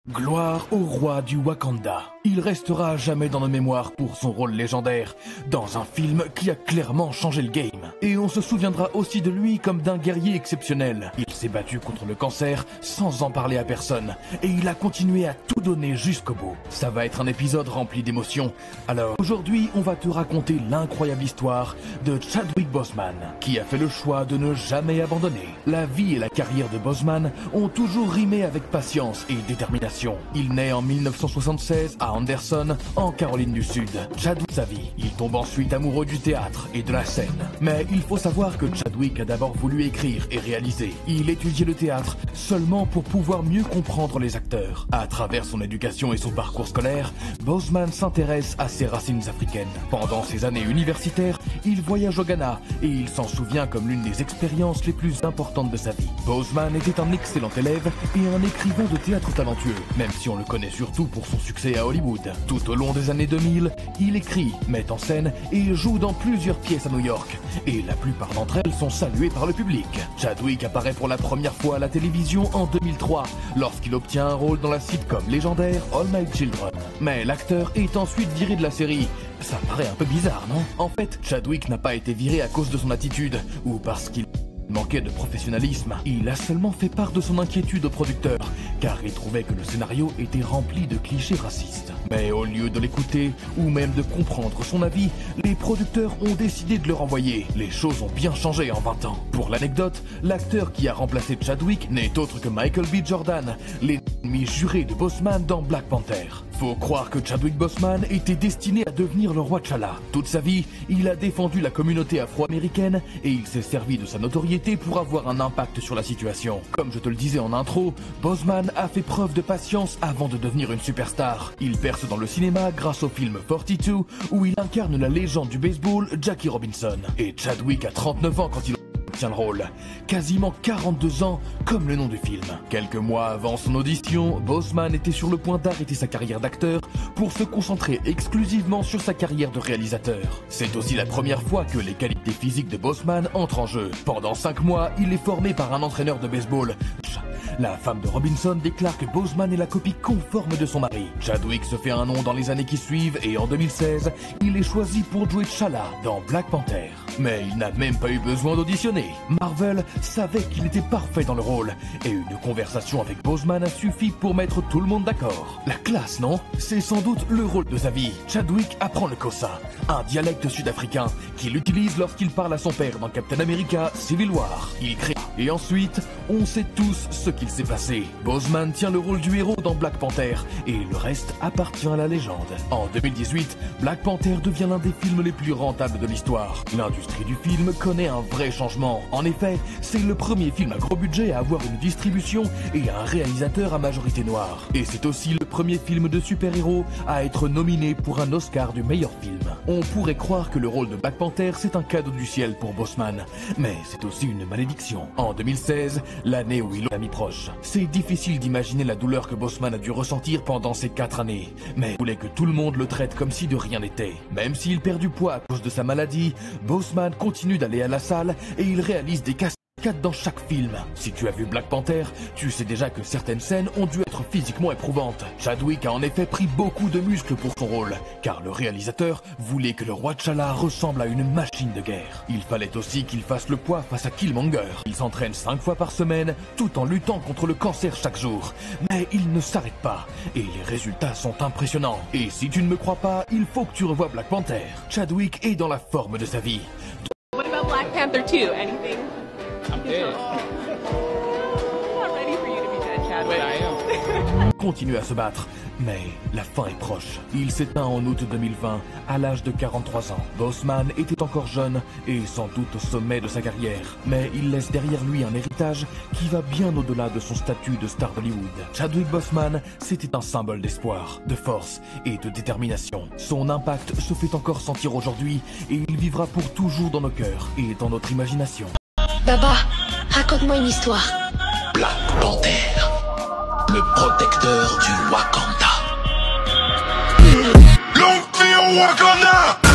Gloire au roi du Wakanda. Il restera à jamais dans nos mémoires pour son rôle légendaire dans un film qui a clairement changé le game. Et on se souviendra aussi de lui comme d'un guerrier exceptionnel. Il s'est battu contre le cancer sans en parler à personne. Et il a continué à tout donner jusqu'au bout. Ça va être un épisode rempli d'émotions. Alors aujourd'hui, on va te raconter l'incroyable histoire de Chadwick Boseman, qui a fait le choix de ne jamais abandonner. La vie et la carrière de Boseman ont toujours rimé avec patience et détermination. Il naît en 1976 à Anderson, en Caroline du Sud. Chadwick sa vie. Il tombe ensuite amoureux du théâtre et de la scène. Mais il faut savoir que Chadwick a d'abord voulu écrire et réaliser. Il étudiait le théâtre seulement pour pouvoir mieux comprendre les acteurs. À travers son éducation et son parcours scolaire, Boseman s'intéresse à ses racines africaines. Pendant ses années universitaires, il voyage au Ghana et il s'en souvient comme l'une des expériences les plus importantes de sa vie. Boseman était un excellent élève et un écrivain de théâtre talentueux, même si on le connaît surtout pour son succès à Hollywood. Tout au long des années 2000, il écrit, met en scène et joue dans plusieurs pièces à New York. Et la plupart d'entre elles sont saluées par le public. Chadwick apparaît pour la première fois à la télévision en 2003, lorsqu'il obtient un rôle dans la sitcom légendaire All My Children. Mais l'acteur est ensuite viré de la série. Ça paraît un peu bizarre, non? En fait, Chadwick n'a pas été viré à cause de son attitude, ou parce qu'il manquait de professionnalisme. Il a seulement fait part de son inquiétude au producteur, car il trouvait que le scénario était rempli de clichés racistes. Mais au lieu de l'écouter, ou même de comprendre son avis, les producteurs ont décidé de le renvoyer. Les choses ont bien changé en 20 ans. Pour l'anecdote, l'acteur qui a remplacé Chadwick n'est autre que Michael B. Jordan, l'ennemi juré de Boseman dans Black Panther. Faut croire que Chadwick Boseman était destiné à devenir le roi T'Challa. Toute sa vie, il a défendu la communauté afro-américaine et il s'est servi de sa notoriété pour avoir un impact sur la situation. Comme je te le disais en intro, Boseman a fait preuve de patience avant de devenir une superstar. Il perce dans le cinéma grâce au film 42 où il incarne la légende du baseball Jackie Robinson. Et Chadwick a 39 ans quand il obtient le rôle. Quasiment 42 ans comme le nom du film. Quelques mois avant son audition, Boseman était sur le point d'arrêter sa carrière d'acteur pour se concentrer exclusivement sur sa carrière de réalisateur. C'est aussi la première fois que les qualités physiques de Boseman entrent en jeu. Pendant 5 mois, il est formé par un entraîneur de baseball. La femme de Robinson déclare que Boseman est la copie conforme de son mari. Chadwick se fait un nom dans les années qui suivent et en 2016, il est choisi pour jouer T'Challa dans Black Panther. Mais il n'a même pas eu besoin d'auditionner. Marvel savait qu'il était parfait dans le rôle et une conversation avec Boseman a suffi pour mettre tout le monde d'accord. La classe, non? C'est sans doute le rôle de sa vie. Chadwick apprend le Xhosa, un dialecte sud-africain qu'il utilise lorsqu'il parle à son père dans Captain America Civil War. Il crée et ensuite, on sait tous ce qu'il s'est passé. Boseman tient le rôle du héros dans Black Panther et le reste appartient à la légende. En 2018, Black Panther devient l'un des films les plus rentables de l'histoire. L'industrie du film connaît un vrai changement. En effet, c'est le premier film à gros budget à avoir une distribution et un réalisateur à majorité noire. Et c'est aussi le premier film de super-héros à être nominé pour un Oscar du meilleur film. On pourrait croire que le rôle de Black Panther c'est un cadeau du ciel pour Boseman, mais c'est aussi une malédiction. En 2016, l'année où il a mis proche. C'est difficile d'imaginer la douleur que Boseman a dû ressentir pendant ces 4 années, mais il voulait que tout le monde le traite comme si de rien n'était. Même s'il perd du poids à cause de sa maladie, Boseman continue d'aller à la salle et il réalise des cascades dans chaque film. Si tu as vu Black Panther, tu sais déjà que certaines scènes ont dû être physiquement éprouvantes. Chadwick a en effet pris beaucoup de muscles pour son rôle, car le réalisateur voulait que le roi T'Challa ressemble à une machine de guerre. Il fallait aussi qu'il fasse le poids face à Killmonger. Il s'entraîne 5 fois par semaine, tout en luttant contre le cancer chaque jour. Mais il ne s'arrête pas, et les résultats sont impressionnants. Et si tu ne me crois pas, il faut que tu revoies Black Panther. Chadwick est dans la forme de sa vie. What about Black Panther 2? Anything? I'm dead. I'm not ready for you to be dead, Chadwick. But I am. Continue à se battre, mais la fin est proche. Il s'éteint en août 2020, à l'âge de 43 ans. Boseman était encore jeune et sans doute au sommet de sa carrière, mais il laisse derrière lui un héritage qui va bien au-delà de son statut de star d'Hollywood. Chadwick Boseman, c'était un symbole d'espoir, de force et de détermination. Son impact se fait encore sentir aujourd'hui et il vivra pour toujours dans nos cœurs et dans notre imagination. Baba, raconte-moi une histoire. Black Panther, le protecteur du Wakanda. L'oncle Wakanda.